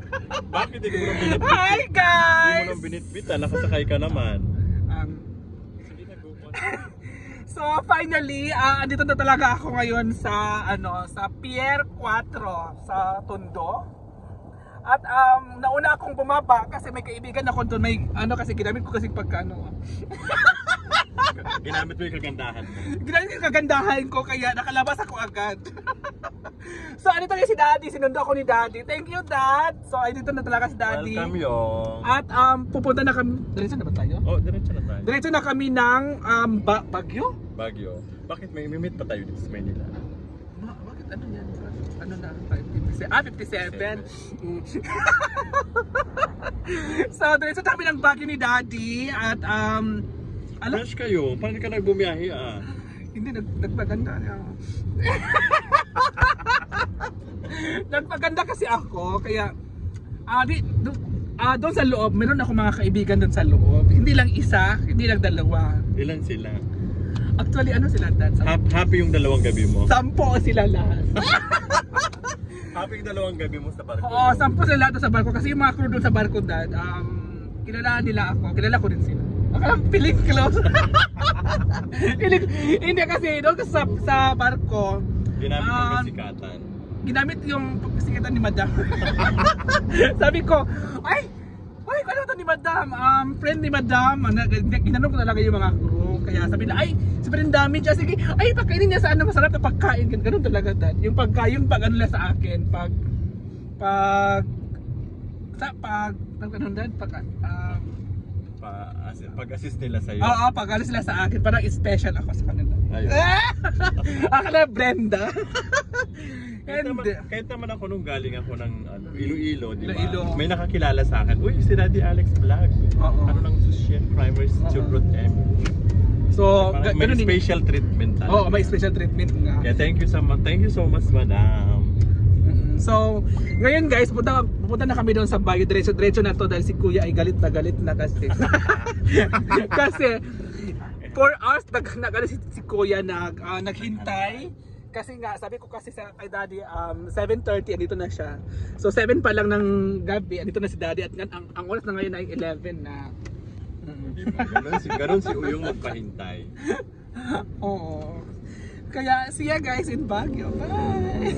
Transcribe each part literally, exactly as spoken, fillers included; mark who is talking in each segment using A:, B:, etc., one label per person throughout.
A: Bakit hindi mo nang binitbit?
B: Hi guys!
A: Hindi mo nang binitbit, ah. Nakasakay ka naman.
B: Um, so finally, uh, andito na talaga ako ngayon sa ano sa Pier cuatro sa Tondo. At um, nauna akong bumaba kasi may kaibigan ako doon, may ano kasi ginamit ko kasi pagkano.
A: Ginamit mo yung kagandahan mo.
B: Ginamit ko yung kagandahan ko kaya nakalabas ako agad. So andito na si Daddy, sinundo ako ni Daddy. Thank you Dad. So andito na talaga si Daddy.
A: Welcome yung.
B: At um, pupunta na kami, diretso na ba tayo?
A: Oh, diretso na tayo.
B: Diretso na kami ng um, ba Baguio?
A: Baguio. Bakit may meet pa tayo dito sa Manila?
B: Ma bakit ano yan? Ano na? fifty-seven? Ah, fifty-seven. Mm. So, diretso na kami ng Baguio ni Daddy. At um, alam,
A: Fresh kayo, paano ka nagbumiyahe ah?
B: hindi, nag nagpaganda na ako. Nagpaganda kasi ako, kaya ah, di, do, ah, doon sa loob, meron ako mga kaibigan doon sa loob. Hindi lang isa, hindi lang dalawa.
A: Ilan sila?
B: Actually, ano sila dad?
A: Ha happy yung dalawang gabi mo?
B: Sampo sila lahat.
A: Happy yung dalawang gabi mo sa barko?
B: Oo, sampo sila lahat sa barko. Kasi yung mga crew doon sa barko dad, um, kilala nila ako, kilala ko din sila. Akalang piling close. hindi, hindi kasi doon sa, sa barko,
A: Ginamit yung
B: um,
A: kasikatan.
B: ginamit yung pagkasikatan ni Madam. Sabi ko, ay, ay, ano to ni Madam? Um, friend ni Madam. Ginanong ko talaga yung mga crew. Kaya sabi na, ay, sobrang dami siya. Sige, ay, pagkainin niya sa ano, masarap na pagkain. Ganun talaga dad. Yung pagkain, pag ano lang sa akin, pag, pag, sa, pag, pag, ano dad, pag, um,
A: Pa, as, pag-assist nila sa'yo.
B: oo, pag ano sila sa akin, parang special ako sa kanila.
A: Ayun.
B: Ako na Brenda.
A: Kahit naman,
B: Hindi.
A: kahit naman ako nung galing ako ng ano, Iloilo, di ba?
B: Iloilo.
A: May nakakilala sa akin. Uy, si Daddy Alex Vlog.
B: Oo.
A: Ano nang chef primary stew
B: Oo.
A: fruit M.
B: So,
A: Parang
B: ga-
A: may
B: ganun din.
A: special treatment talaga.
B: Oo, may special treatment nga.
A: Kaya thank you so much. Thank you so much, Madam.
B: Mm, So, ngayon guys, pupunta, pupunta na kami doon sa Baguio. Diretso-diretso na to dahil si Kuya ay galit na galit na kasi. Kasi, four hours nag, nag, ano, si, si Kuya nag, ah, naghintay. Kasi nga, sabi ko kasi sa kay Daddy, um, seven thirty, andito na siya. So, seven pa lang ng gabi, andito na si Daddy. At ang, ang oras na ngayon ay eleven na. Mm.
A: Ganun si, ganun si Uyong magpahintay.
B: Oo. Kaya, see ya guys in Baguio. Bye!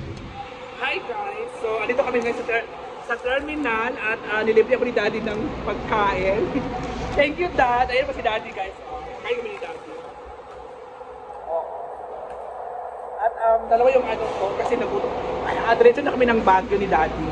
B: Hi guys! So, andito kami ngayon sa, ter sa terminal at uh, nilibre ako ni Daddy ng pagkain. Thank you Dad! Ayun pa si Daddy guys. Oh, kain kami ni Daddy. Oh. At um, dalawa yung ano ko kasi nagutom. Ay, uh, diretso na kami ng Baguio ni Daddy.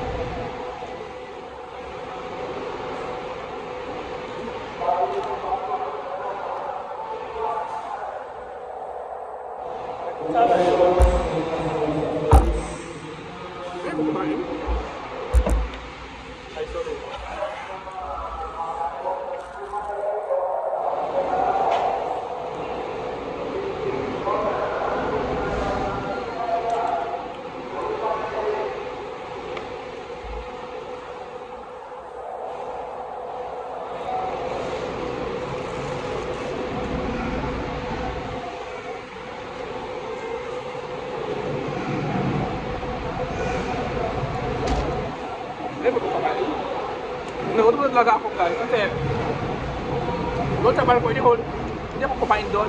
B: Nagutom na talaga ako guys kasi doon sa barko hindi, ko, hindi ako kumain doon.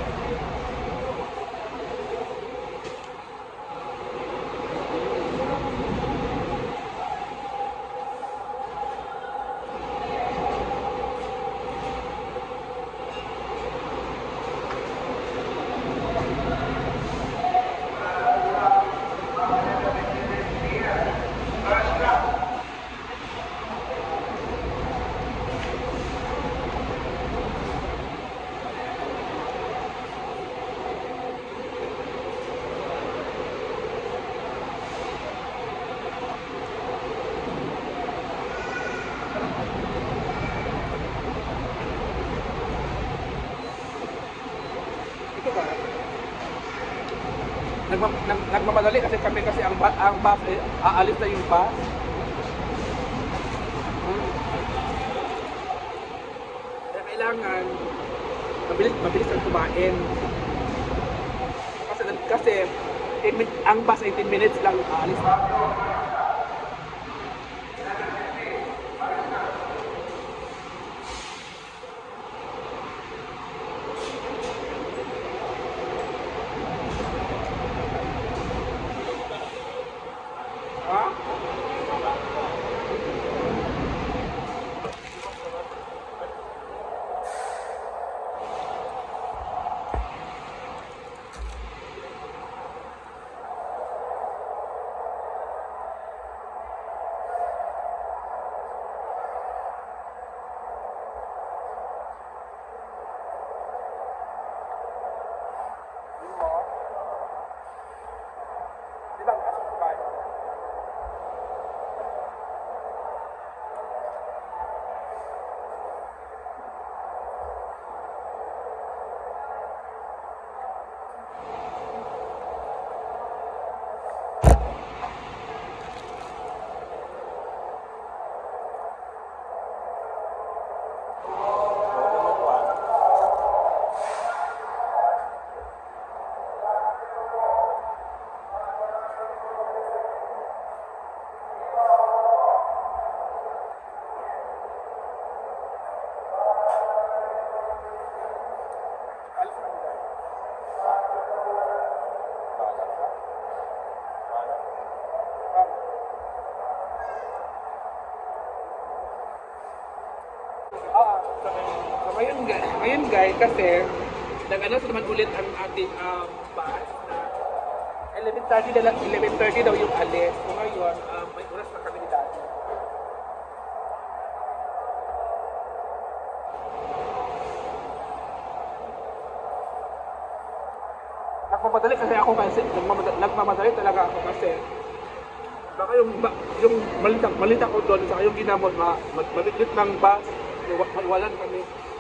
B: Nagma, nag, nagmamadali kasi kami kasi ang, ang bus, eh, aalis na yung bus. Hmm. Kaya kailangan mabilis, mabilis ang kumain. Kasi, kasi ten, ang bus ay ten minutes lang aalis na. Ah, so, so ngayon, guys, ngayon guys, kasi nag-ano naman ulit ang ating um, bus na eleven thirty na lang, eleven thirty daw yung alis. So ngayon, um, may oras na kami ni Daddy. Nagmamadali kasi ako kasi, nagmamadali, nagmamadali talaga ako kasi baka yung, ba- yung malita, malita ko doon, saka yung ginamon, ma, ma- maliit ng bus, mawalan kami.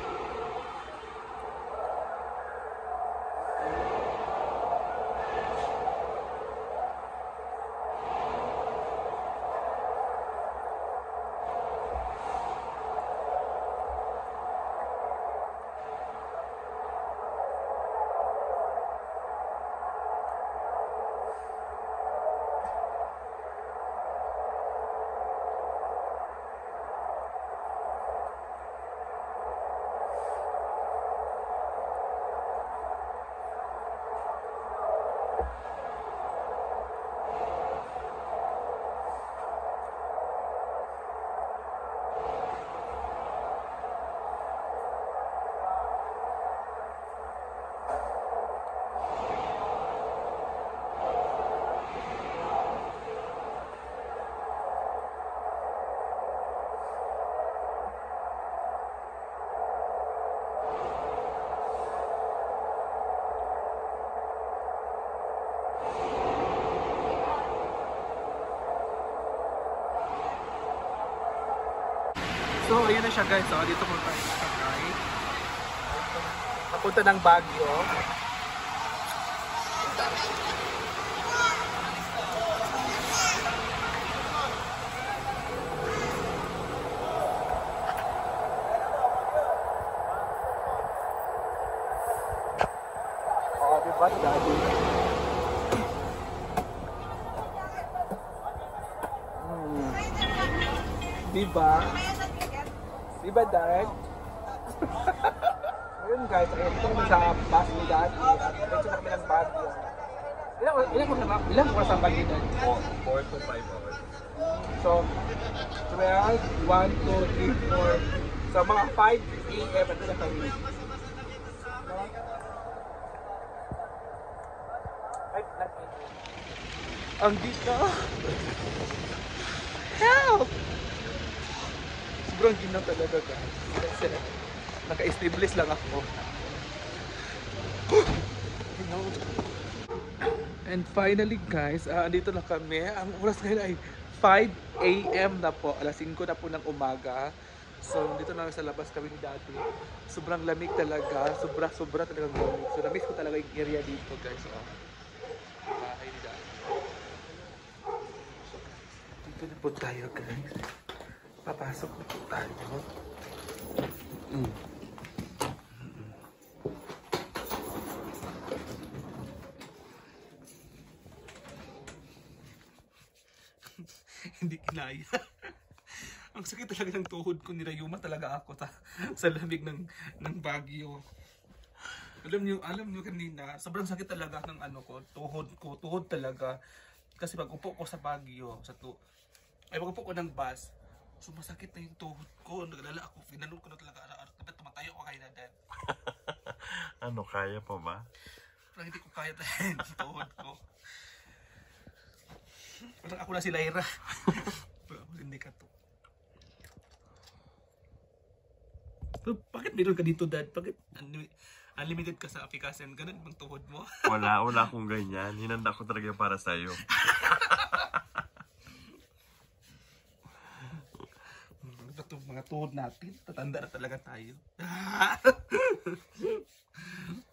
B: So, ayun na siya guys. So, dito po tayo sakay. Papunta ng Baguio. Oh, diba? Daddy? Hmm. Diba? Diba, Dad? Ayun guys, ayun ito kami sa bus ni Daddy at diretso na kami ng Baguio. Ilang, ilang, ilang, ilang oras ang Baguio, Dad?
A: four to five hours.
B: So, twelve, one, two, three, four. So, mga five A M ito na kami. No? five, not eight. Ang dito! Help! Sobrang ginaw talaga guys. Kasi naka-establish lang ako. And finally guys, uh, andito na kami. Ang oras ngayon ay five A M na po. alas singko na po ng umaga. So, dito na sa labas kami ni Daddy. Sobrang lamig talaga. Sobra, sobra talagang lamig. So, na-miss ko talaga yung area dito guys. So, bahay ni Daddy. Dito na po tayo guys. Papasok na po tayo. Mm. Hindi kinaya. Ang sakit talaga ng tuhod ko, nirayuma talaga ako sa, sa lamig ng, ng Baguio. Alam niyo, alam niyo kanina, sobrang sakit talaga ng ano ko, tuhod ko, tuhod talaga. Kasi pag upo ko sa Baguio, sa tu ay pag upo ko ng bus, sumasakit na yung tuhod ko. Nagalala ako, pinanood ko na talaga araw-araw. Dapat tumatayo ako kay Dad.
A: Ano, kaya pa ba?
B: Parang hindi ko kaya dahil yung tuhod ko. Parang ako na si Lyra. Hindi ka to. So, bakit meron ka dito, Dad? Bakit unlimited ka sa application? Ganun bang tuhod mo?
A: Wala, wala akong ganyan. Hinanda ko talaga para sa'yo.
B: Ito mga tuhod natin. Tatanda na talaga tayo.